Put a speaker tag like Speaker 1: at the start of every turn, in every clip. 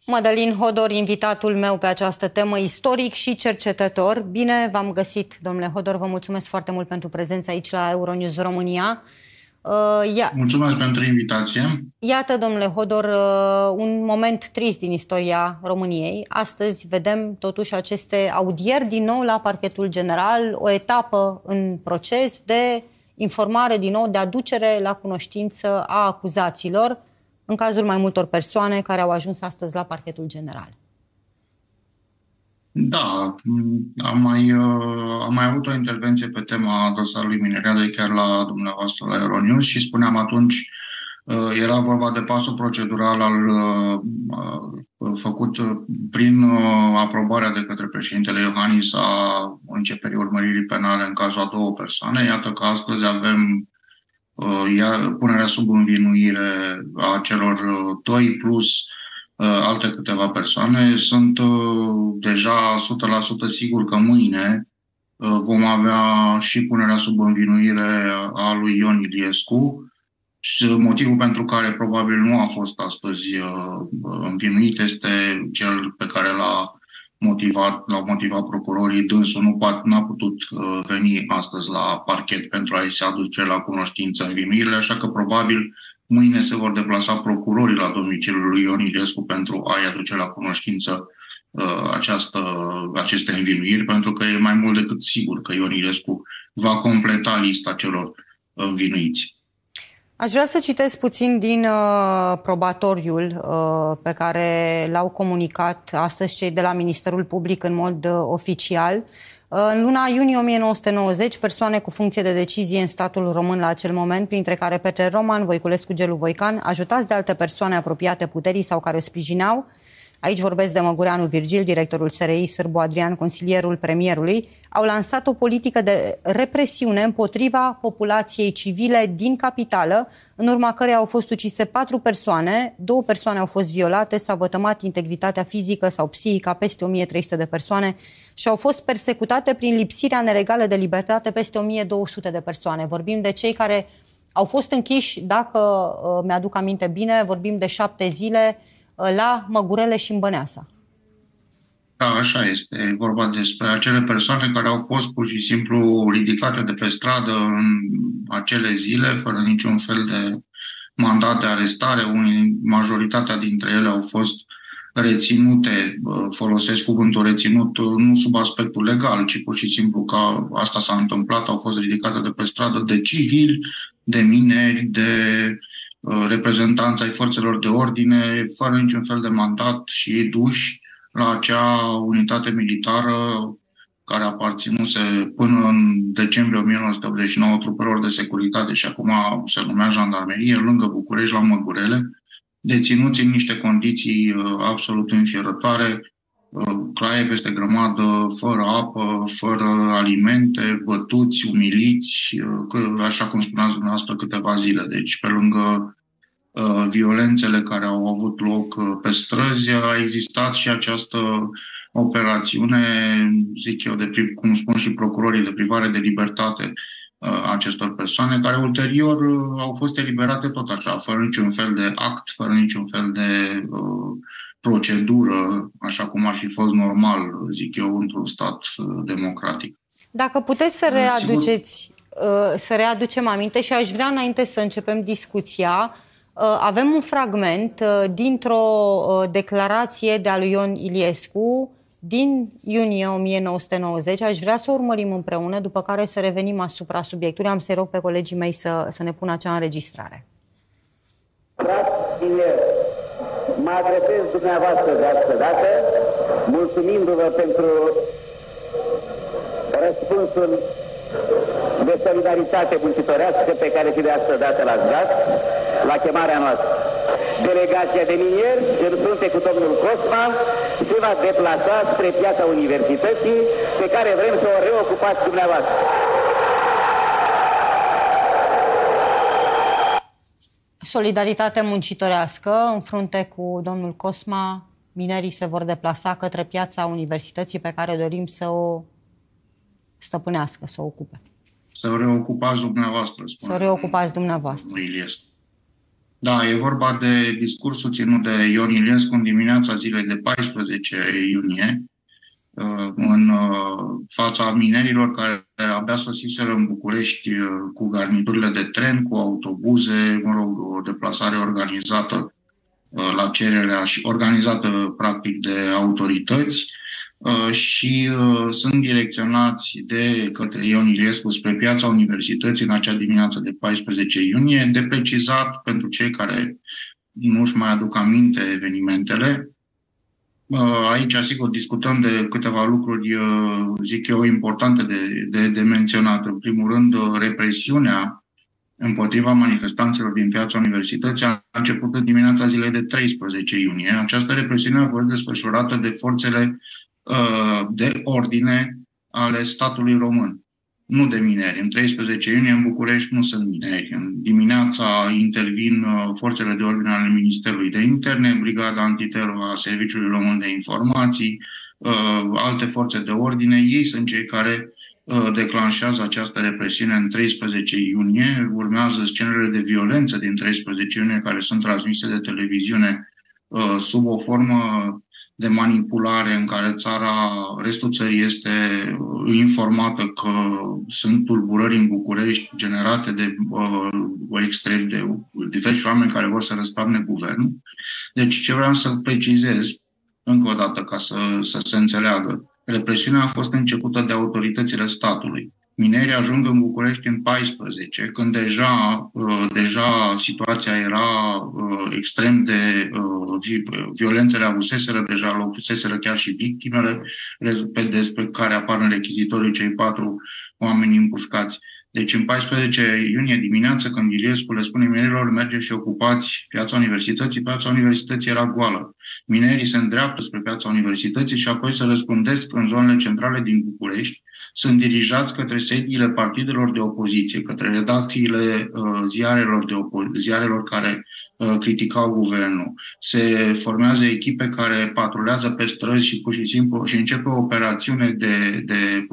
Speaker 1: Mădălin Hodor, invitatul meu pe această temă, istoric și cercetător. Bine v-am găsit, domnule Hodor, vă mulțumesc foarte mult pentru prezența aici la Euronews România.
Speaker 2: Mulțumesc pentru invitație.
Speaker 1: Iată, domnule Hodor, un moment trist din istoria României. Astăzi vedem totuși aceste audieri din nou la Parchetul General, o etapă în proces de informare din nou, de aducere la cunoștință a acuzaților, în cazul mai multor persoane care au ajuns astăzi la Parchetul General.
Speaker 2: Da, am mai avut o intervenție pe tema dosarului Mineriade chiar la dumneavoastră la Euronews și spuneam atunci, era vorba de pasul procedural făcut prin aprobarea de către președintele Iohannis a începerii urmăririi penale în cazul a două persoane. Iată că astăzi avem punerea sub învinuire a celor doi plus alte câteva persoane. Sunt deja 100% sigur că mâine vom avea și punerea sub învinuire a lui Ion Iliescu. Și motivul pentru care probabil nu a fost astăzi învinuit este cel pe care l-au motivat procurorii. Dânsul nu a putut veni astăzi la parchet pentru a-i se aduce la cunoștință învinuirile, așa că probabil mâine se vor deplasa procurorii la domiciliul lui Ion Iliescu pentru a-i aduce la cunoștință aceste învinuiri, pentru că e mai mult decât sigur că Ion Iliescu va completa lista celor învinuiți.
Speaker 1: Aș vrea să citesc puțin din probatoriul pe care l-au comunicat astăzi cei de la Ministerul Public în mod oficial. În luna iunie 1990, persoane cu funcție de decizie în statul român la acel moment, printre care Petre Roman, Voiculescu Gelu Voican, ajutați de alte persoane apropiate puterii sau care o sprijineau, aici vorbesc de Măgureanu Virgil, directorul SRI, Sârbu Adrian, consilierul premierului, au lansat o politică de represiune împotriva populației civile din capitală, în urma căreia au fost ucise 4 persoane, 2 persoane au fost violate, s-a vătămat integritatea fizică sau psihică a peste 1300 de persoane și au fost persecutate prin lipsirea nelegală de libertate peste 1200 de persoane. Vorbim de cei care au fost închiși, dacă mi-aduc aminte bine, vorbim de 7 zile, la Măgurele și în Băneasa.
Speaker 2: Da, așa este. E vorba despre acele persoane care au fost pur și simplu ridicate de pe stradă în acele zile, fără niciun fel de mandat de arestare. Majoritatea dintre ele au fost reținute, folosesc cuvântul reținut, nu sub aspectul legal, ci pur și simplu că asta s-a întâmplat, au fost ridicate de pe stradă de civili, de mineri, de reprezentanți ai forțelor de ordine, fără niciun fel de mandat și duși la acea unitate militară care aparținuse până în decembrie 1989 trupelor de securitate și acum se numea jandarmerie, lângă București, la Măgurele, deținuți în niște condiții absolut înfierătoare, claie peste grămadă, fără apă, fără alimente, bătuți, umiliți, așa cum spuneați dumneavoastră, câteva zile. Deci, pe lângă violențele care au avut loc pe străzi, a existat și această operațiune, zic eu, cum spun și procurorii, de privare de libertate acestor persoane, care ulterior au fost eliberate tot așa, fără niciun fel de act, fără niciun fel de procedură, așa cum ar fi fost normal, zic eu, într-un stat democratic.
Speaker 1: Dacă puteți să readucem aminte, și aș vrea înainte să începem discuția, avem un fragment dintr-o declarație de a lui Ion Iliescu din iunie 1990. Aș vrea să o urmărim împreună, după care să revenim asupra subiectului. Am să-i rog pe colegii mei să ne pună acea înregistrare.
Speaker 3: Mă adresez dumneavoastră de asta dată, mulțumindu-vă pentru răspunsul de solidaritate muncitorească pe care și de asta dată l-ați dat la chemarea noastră. Delegația de minieri, în frunte cu domnul Cosma, se va deplasa spre piața Universității, pe care vrem să o reocupați dumneavoastră.
Speaker 1: Solidaritate muncitorească, în frunte cu domnul Cosma, minerii se vor deplasa către piața Universității pe care dorim să o stăpânească, să o ocupe.
Speaker 2: Să o reocupați dumneavoastră, spune.
Speaker 1: Să o reocupați dumneavoastră.
Speaker 2: Iliescu. Da, e vorba de discursul ținut de Ion Iliescu în dimineața zilei de 14 iunie, în fața minerilor care abia sosiseră în București cu garniturile de tren, cu autobuze, o deplasare organizată la cererea și organizată practic de autorități și sunt direcționați de către Ion Iliescu spre Piața Universității în acea dimineață de 14 iunie. De precizat pentru cei care nu-și mai aduc aminte evenimentele, aici, sigur, discutăm de câteva lucruri, zic eu, importante de menționat. În primul rând, represiunea împotriva manifestanților din Piața Universității a început în dimineața zilei de 13 iunie. Această represiune a fost desfășurată de forțele de ordine ale statului român, nu de mineri. În 13 iunie în București nu sunt mineri. În dimineața intervin forțele de ordine ale Ministerului de Interne, Brigada Antiteror a Serviciului Român de Informații, alte forțe de ordine. Ei sunt cei care declanșează această represiune în 13 iunie. Urmează scenele de violență din 13 iunie care sunt transmise de televiziune sub o formă de manipulare în care restul țării este informată că sunt tulburări în București generate de extrem de diversi oameni care vor să răstoarne guvernul. Deci ce vreau să precizez încă o dată ca să se înțeleagă. Represiunea a fost începută de autoritățile statului. Minerii ajung în București în 14, când deja situația era extrem de violențele avuseseră, deja locuseseră chiar și victimele, despre care apar în rechizitoriu cei 4 oameni împușcați. Deci în 14 iunie dimineață, când Iliescu le spune minerilor, merge și ocupați Piața Universității era goală. Minerii se îndreaptă spre Piața Universității și apoi se răspândesc în zonele centrale din București, sunt dirijați către sediile partidelor de opoziție, către redacțiile ziarelor care criticau guvernul. Se formează echipe care patrulează pe străzi și pur și simplu și începe o operațiune de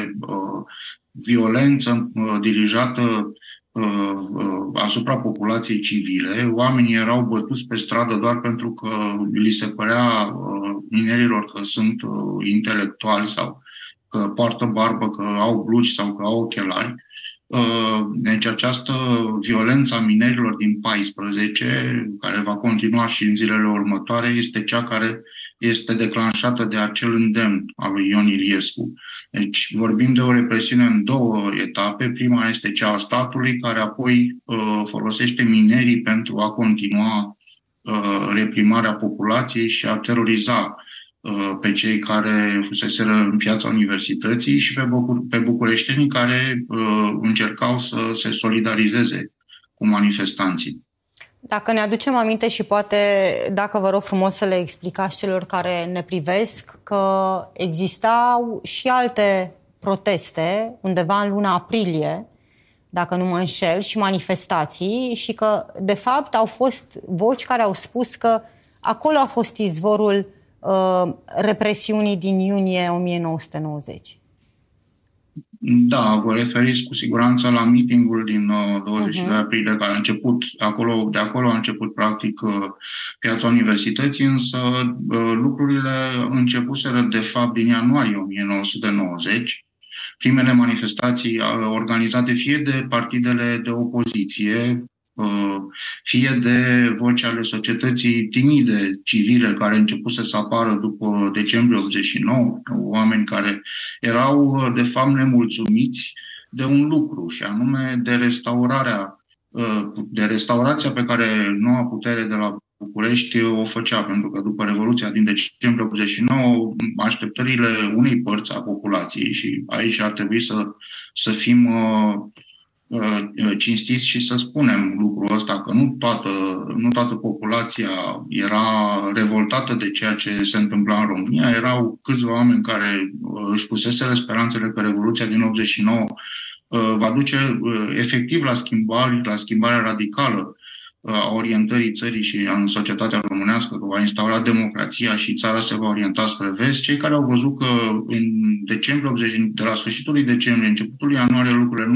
Speaker 2: violență dirijată asupra populației civile. Oamenii erau bătuți pe stradă doar pentru că li se părea minerilor că sunt intelectuali sau că poartă barbă, că au blugi sau că au ochelari. Deci această violență a minerilor din 14, care va continua și în zilele următoare, este cea care este declanșată de acel îndemn al lui Ion Iliescu. Deci vorbim de o represiune în 2 etape. Prima este cea a statului, care apoi folosește minerii pentru a continua reprimarea populației și a teroriza pe cei care fuseseră în Piața Universității și pe bucureștenii care încercau să se solidarizeze cu manifestanții.
Speaker 1: Dacă ne aducem aminte și poate, dacă vă rog frumos să le explicați celor care ne privesc, că existau și alte proteste undeva în luna aprilie, dacă nu mă înșel, și manifestații și că, de fapt, au fost voci care au spus că acolo a fost izvorul represiunii din iunie 1990.
Speaker 2: Da, vă referiți cu siguranță la meetingul din 22 aprilie, care a început, de acolo a început practic Piața Universității, însă lucrurile începuseră de fapt din ianuarie 1990. Primele manifestații organizate fie de partidele de opoziție, fie de voci ale societății timide, civile, care începuse să apară după decembrie 89, oameni care erau de fapt nemulțumiți de un lucru, și anume de restaurația pe care noua putere de la București o făcea, pentru că după Revoluția din decembrie 89, așteptările unei părți a populației, și aici ar trebui să fim cinstiți și să spunem lucrul ăsta, că nu toată populația era revoltată de ceea ce se întâmpla în România. Erau câțiva oameni care își puseseră speranțele că Revoluția din 89 va duce efectiv la schimbarea radicală a orientării țării și în societatea românească, că va instaura democrația și țara se va orienta spre vest. Cei care au văzut că în decembrie 80, de la sfârșitul lui decembrie, începutul ianuarie, lucrurile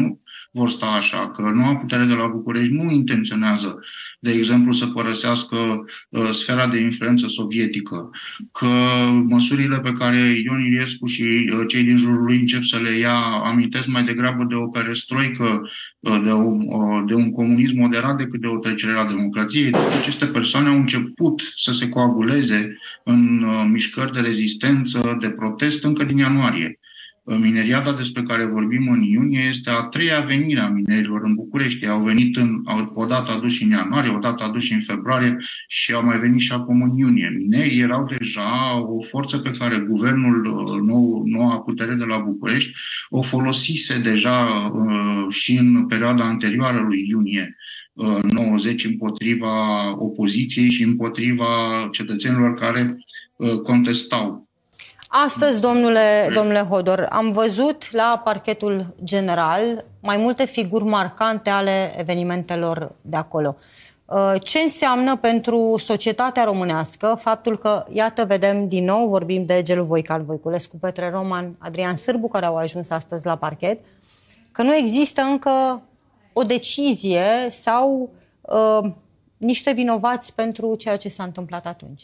Speaker 2: vor sta așa, că noua putere de la București nu intenționează, de exemplu, să părăsească sfera de influență sovietică, că măsurile pe care Ion Iliescu și cei din jurul lui încep să le ia amintesc mai degrabă de o perestroică, de un comunism moderat decât de o trecere la democrație. Toate aceste persoane au început să se coaguleze în mișcări de rezistență, de protest încă din ianuarie. Mineriada despre care vorbim în iunie este a treia venire a minerilor în București. Au venit odată aduși în ianuarie, odată aduși în februarie și au mai venit și acum în iunie. Minerii erau deja o forță pe care guvernul noua putere de la București o folosise deja și în perioada anterioară lui iunie 90 împotriva opoziției și împotriva cetățenilor care contestau.
Speaker 1: Astăzi, domnule Hodor, am văzut la parchetul general mai multe figuri marcante ale evenimentelor de acolo. Ce înseamnă pentru societatea românească faptul că, iată, vedem din nou, vorbim de Gelu Voican Voiculescu, Petre Roman, Adrian Sârbu, care au ajuns astăzi la parchet, că nu există încă o decizie sau niște vinovați pentru ceea ce s-a întâmplat atunci?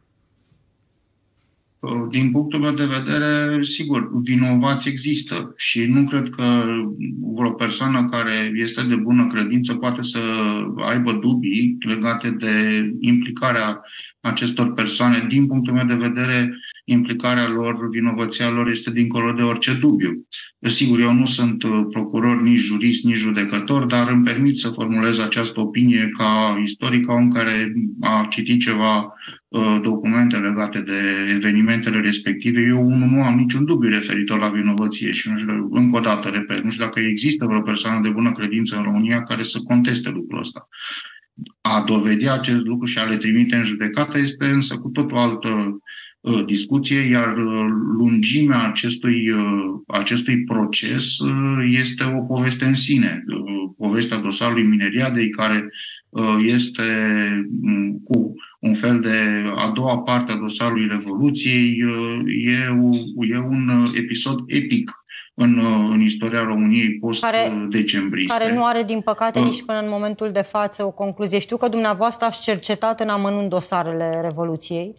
Speaker 2: Din punctul meu de vedere, sigur, vinovați există și nu cred că vreo persoană care este de bună credință poate să aibă dubii legate de implicarea acestor persoane. Din punctul meu de vedere, implicarea lor, vinovăția lor este dincolo de orice dubiu. Sigur, eu nu sunt procuror, nici jurist, nici judecător, dar îmi permit să formulez această opinie ca istoric, ca om care a citit ceva documente legate de evenimentele respective. Eu nu am niciun dubiu referitor la vinovăție și nu știu, încă o dată, repet, nu știu dacă există vreo persoană de bună credință în România care să conteste lucrul ăsta. A dovedi acest lucru și a le trimite în judecată este însă cu tot o altă discuție, iar lungimea acestui proces este o poveste în sine. Povestea dosarului Mineriadei, care este cu un fel de a doua parte a dosarului Revoluției, e un episod epic în istoria României post-decembriste.
Speaker 1: Care nu are, din păcate, nici până în momentul de față o concluzie. Știu că dumneavoastră ați cercetat în amănunt dosarele Revoluției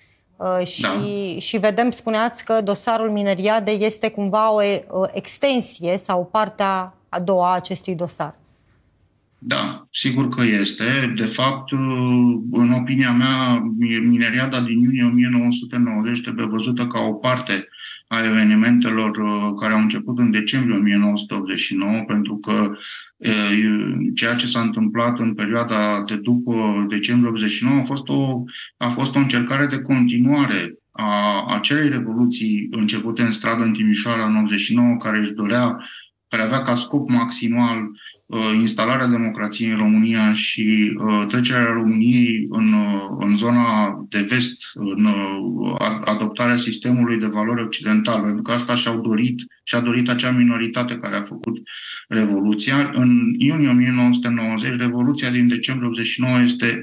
Speaker 1: și vedem, spuneați că dosarul Mineriadei este cumva o extensie sau partea a doua a acestui dosar.
Speaker 2: Da, sigur că este. De fapt, în opinia mea, Mineriada din iunie 1990 trebuie văzută ca o parte a evenimentelor care au început în decembrie 1989, pentru că ceea ce s-a întâmplat în perioada de după decembrie 1989 a fost o încercare de continuare a acelei revoluții începute în stradă în Timișoara în 89, care avea ca scop maximal instalarea democrației în România și trecerea României în zona de vest, în adoptarea sistemului de valori occidental, pentru că asta și-a dorit acea minoritate care a făcut Revoluția. În iunie 1990, Revoluția din decembrie 89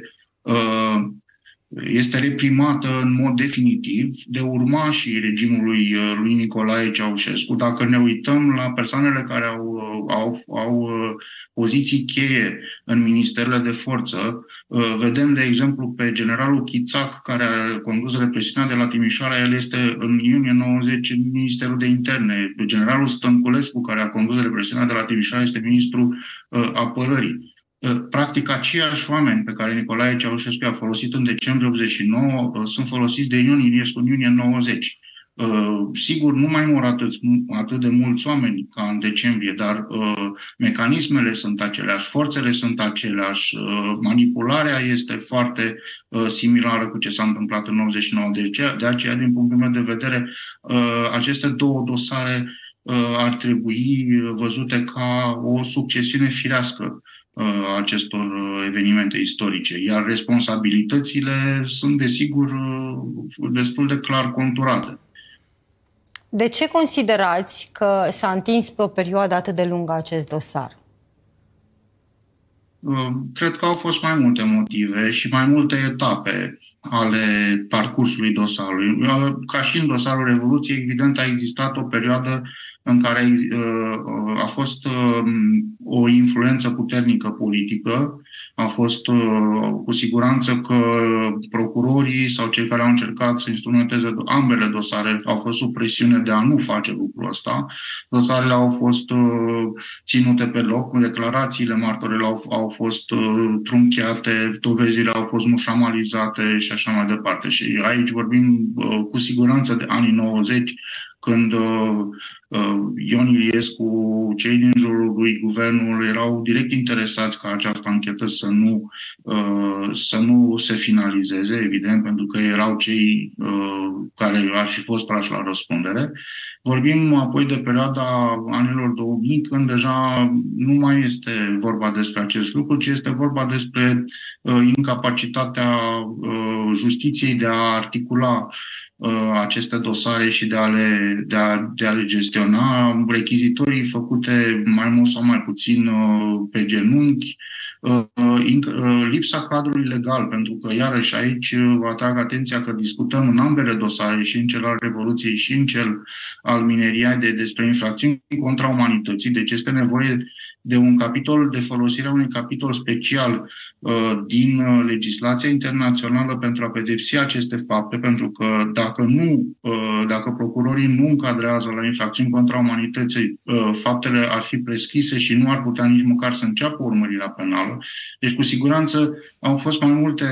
Speaker 2: este reprimată în mod definitiv de urmașii regimului lui Nicolae Ceaușescu. Dacă ne uităm la persoanele care au poziții cheie în ministerele de forță, vedem, de exemplu, pe generalul Chițac, care a condus represiunea de la Timișoara. El este în iunie 90 în Ministerul de Interne. Generalul Stănculescu, care a condus represiunea de la Timișoara, este ministrul apărării. Practic, aceiași oameni pe care Nicolae Ceaușescu a folosit în decembrie 89 sunt folosiți de Ion Iliescu în iunie 90. Sigur, nu mai mor atât de mulți oameni ca în decembrie, dar mecanismele sunt aceleași, forțele sunt aceleași, manipularea este foarte similară cu ce s-a întâmplat în 99. De aceea, din punctul meu de vedere, aceste două dosare ar trebui văzute ca o succesiune firească acestor evenimente istorice, iar responsabilitățile sunt, desigur, destul de clar conturate.
Speaker 1: De ce considerați că s-a întins pe o perioadă atât de lungă acest dosar?
Speaker 2: Cred că au fost mai multe motive și mai multe etape ale parcursului dosarului. Ca și în dosarul Revoluției, evident, a existat o perioadă în care a fost o influență puternică politică. A fost cu siguranță că procurorii sau cei care au încercat să instrumenteze ambele dosare au fost sub presiune de a nu face lucrul ăsta. Dosarele au fost ținute pe loc, declarațiile martorilor au fost trunchiate, dovezile au fost mușamalizate și așa mai departe. Și aici vorbim cu siguranță de anii 90, când Ion Iliescu, cei din jurul lui, guvernul, erau direct interesați ca această anchetă să nu se finalizeze, evident, pentru că erau cei care ar fi fost trași la răspundere. Vorbim apoi de perioada anilor 2000, când deja nu mai este vorba despre acest lucru, ci este vorba despre incapacitatea justiției de a articula aceste dosare și de a le gestiona, rechizitorii făcute mai mult sau mai puțin pe genunchi, lipsa cadrului legal, pentru că iarăși aici vă atrag atenția că discutăm în ambele dosare, și în cel al Revoluției și în cel al Mineriadei, despre infracțiuni contra umanității, deci este nevoie de un capitol, de folosirea unui capitol special din legislația internațională pentru a pedepsi aceste fapte, pentru că dacă procurorii nu încadrează la infracțiuni contra umanității, faptele ar fi prescrise și nu ar putea nici măcar să înceapă urmărirea penală. Deci, cu siguranță, au fost mai multe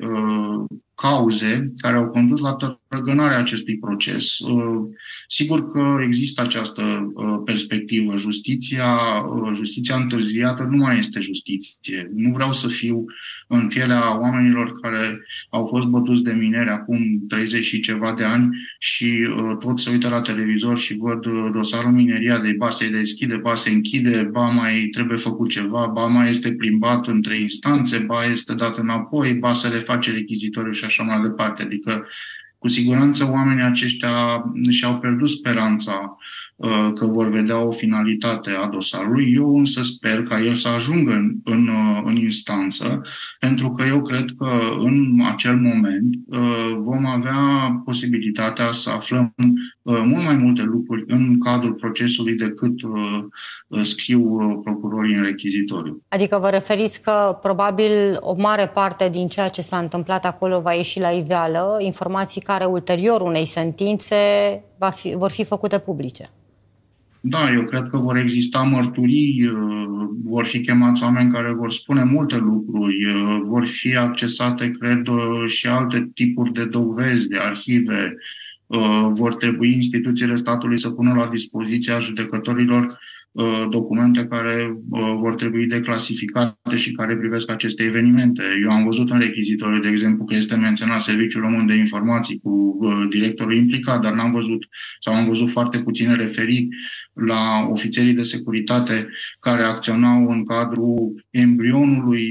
Speaker 2: cauze care au condus la tărăgânarea acestui proces. Sigur că există această perspectivă. Justiția întârziată nu mai este justiție. Nu vreau să fiu în pielea oamenilor care au fost bătuți de mineri acum 30 și ceva de ani și tot se uită la televizor și văd dosarul Mineriadei, ba se deschide, ba se închide, ba mai trebuie făcut ceva, ba mai este plimbat între instanțe, ba este dat înapoi, ba se le face rechizitoriu și așa mai departe. Adică, cu siguranță, oamenii aceștia și-au pierdut speranța că vor vedea o finalitate a dosarului. Eu însă sper ca el să ajungă în instanță, pentru că eu cred că în acel moment vom avea posibilitatea să aflăm mult mai multe lucruri în cadrul procesului decât scriu procurorii în rechizitoriu.
Speaker 1: Adică vă referiți că probabil o mare parte din ceea ce s-a întâmplat acolo va ieși la iveală, informații care ulterior unei sentințe vor fi făcute publice.
Speaker 2: Da, eu cred că vor exista mărturii, vor fi chemați oameni care vor spune multe lucruri, vor fi accesate, cred, și alte tipuri de dovezi, de arhive, vor trebui instituțiile statului să pună la dispoziția judecătorilor documente care vor trebui declasificate și care privesc aceste evenimente. Eu am văzut în rechizitoriu, de exemplu, că este menționat Serviciul Român de Informații cu directorul implicat, dar am văzut foarte puține referiri la ofițerii de securitate care acționau în cadrul embrionului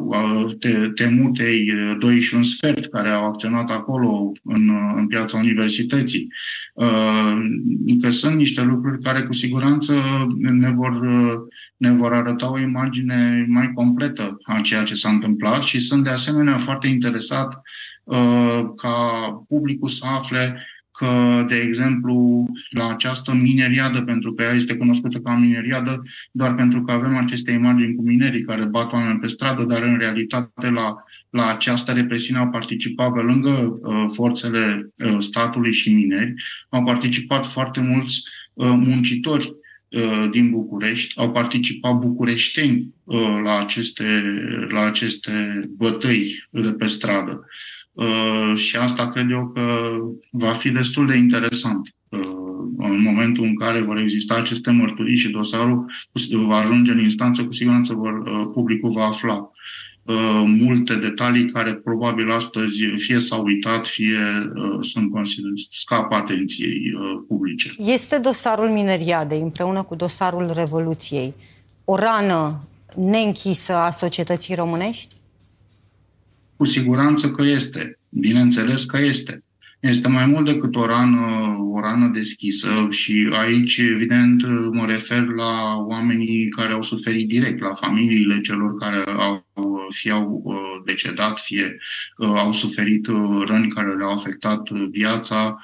Speaker 2: temutei 2 și un sfert, care au acționat acolo în piața universității. Că sunt niște lucruri care cu siguranță ne vor arăta o imagine mai completă a ceea ce s-a întâmplat și sunt de asemenea foarte interesat ca publicul să afle că, de exemplu, la această mineriadă, pentru că ea este cunoscută ca mineriadă, doar pentru că avem aceste imagini cu minerii care bat oameni pe stradă, dar în realitate la această represiune au participat, pe lângă forțele statului și mineri, au participat foarte mulți muncitori din București, au participat bucureșteni la aceste bătăi de pe stradă. Și asta cred eu că va fi destul de interesant. În momentul în care vor exista aceste mărturii și dosarul va ajunge în instanță, cu siguranță publicul va afla multe detalii care probabil astăzi fie s-au uitat, fie scapă atenției publice.
Speaker 1: Este dosarul Mineriadei împreună cu dosarul Revoluției o rană neînchisă a societății românești?
Speaker 2: Cu siguranță că este. Bineînțeles că este. Este mai mult decât o rană deschisă și aici, evident, mă refer la oamenii care au suferit direct, la familiile celor care fie au decedat, fie au suferit răni care le-au afectat viața,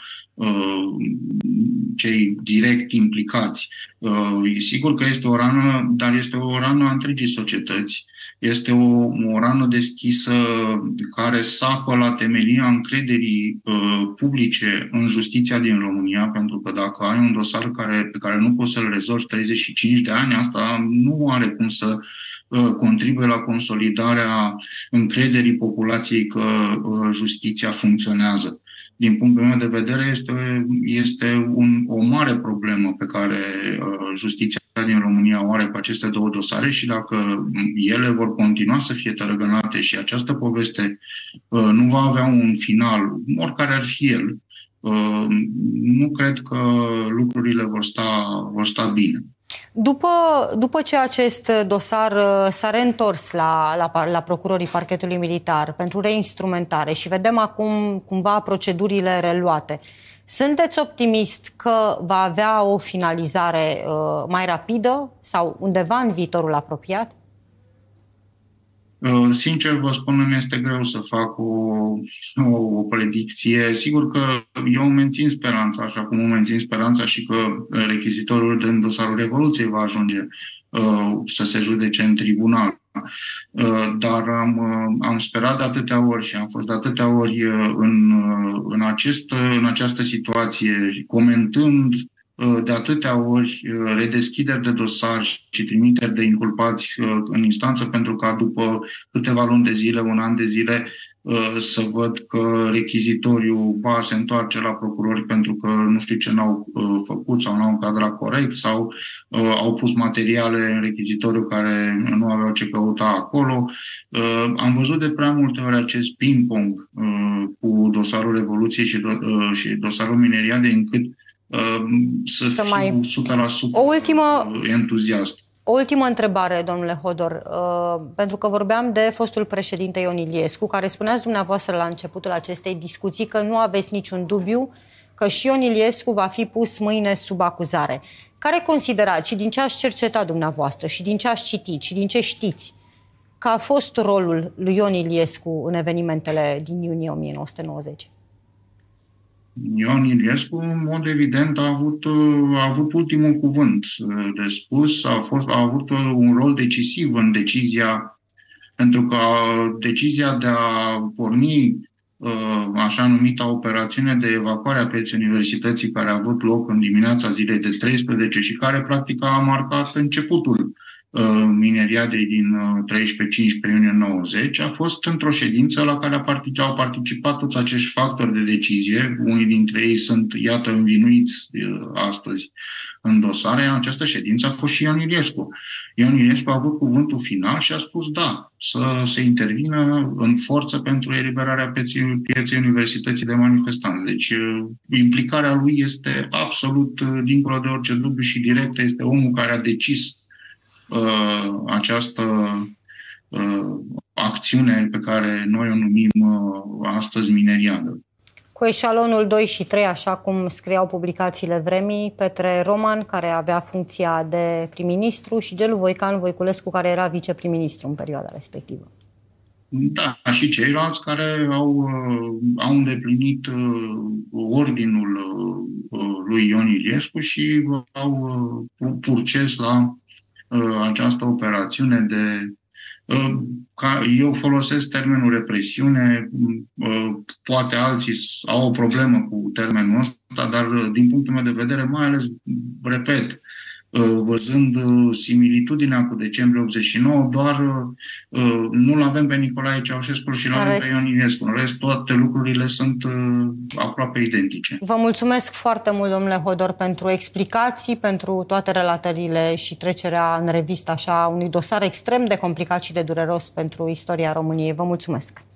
Speaker 2: cei direct implicați. E sigur că este o rană, dar este o rană a întregii societăți. Este o rană deschisă care sapă la temelia încrederii publice în justiția din România, pentru că dacă ai un dosar pe care nu poți să-l rezolvi 35 de ani, asta nu are cum să contribuie la consolidarea încrederii populației că justiția funcționează. Din punctul meu de vedere, este o mare problemă pe care justiția din România o are cu aceste două dosare și dacă ele vor continua să fie tărăgănate și această poveste nu va avea un final, oricare ar fi el, nu cred că lucrurile vor sta bine.
Speaker 1: După ce acest dosar s-a reîntors la procurorii parchetului militar pentru reinstrumentare și vedem acum cumva procedurile reluate, sunteți optimist că va avea o finalizare mai rapidă sau undeva în viitorul apropiat?
Speaker 2: Sincer vă spun, îmi este greu să fac o predicție. Sigur că eu mențin speranța, așa cum mențin speranța și că rechizitorul din dosarul Revoluției va ajunge să se judece în tribunal. Dar am sperat de atâtea ori și am fost de atâtea ori în această situație, comentând de atâtea ori redeschideri de dosar și trimiteri de inculpați în instanță, pentru ca după câteva luni de zile, un an de zile, să văd că rechizitoriul se întoarce la procurori pentru că nu știu ce n-au făcut sau n-au încadrat corect sau au pus materiale în rechizitoriu care nu aveau ce căuta acolo. Am văzut de prea multe ori acest ping-pong cu dosarul Revoluției și dosarul Mineriadei, încât să fiu 100% entuziast.
Speaker 1: O ultimă întrebare, domnule Hodor, pentru că vorbeam de fostul președinte Ion Iliescu, care spuneați dumneavoastră la începutul acestei discuții că nu aveți niciun dubiu că și Ion Iliescu va fi pus mâine sub acuzare. Care considerați, și din ce ați cercetat dumneavoastră, și din ce ați citit, și din ce știți, că a fost rolul lui Ion Iliescu în evenimentele din iunie 1990?
Speaker 2: Ion Iliescu, în mod evident, a avut ultimul cuvânt de spus, a avut un rol decisiv în decizia, pentru că decizia de a porni așa numita operațiune de evacuare a pieței universității, care a avut loc în dimineața zilei de 13 și care practic a marcat începutul Mineriadei din 13-15 iunie 90, a fost într-o ședință la care au participat toți acești factori de decizie. Unii dintre ei sunt, iată, învinuiți astăzi în dosare. În această ședință a fost și Ion Iliescu. Ion Iliescu a avut cuvântul final și a spus da, să se intervină în forță pentru eliberarea pieței universității de manifestanți. Deci implicarea lui este absolut dincolo de orice dubiu și directă. Este omul care a decis această acțiune pe care noi o numim astăzi Mineriadă.
Speaker 1: Cu eșalonul 2 și 3, așa cum scriau publicațiile vremii, Petre Roman, care avea funcția de prim-ministru, și Gelu Voican Voiculescu, care era viceprim-ministru în perioada respectivă.
Speaker 2: Da, și ceilalți care au îndeplinit ordinul lui Ion Iliescu și au purces la această operațiune eu folosesc termenul represiune, poate alții au o problemă cu termenul ăsta, dar din punctul meu de vedere, mai ales, repet, văzând similitudinea cu decembrie 89, doar nu-l avem pe Nicolae Ceaușescu și l-avem pe Ion Iliescu. În rest, toate lucrurile sunt aproape identice.
Speaker 1: Vă mulțumesc foarte mult, domnule Hodor, pentru explicații, pentru toate relatările și trecerea în revistă așa unui dosar extrem de complicat și de dureros pentru istoria României. Vă mulțumesc!